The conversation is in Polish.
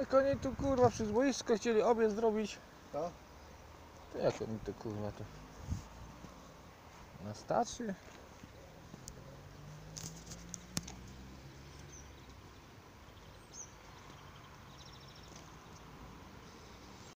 Jak oni tu kurwa przy boisko chcieli obiad zrobić, To? to jak oni to kurwa to na stację?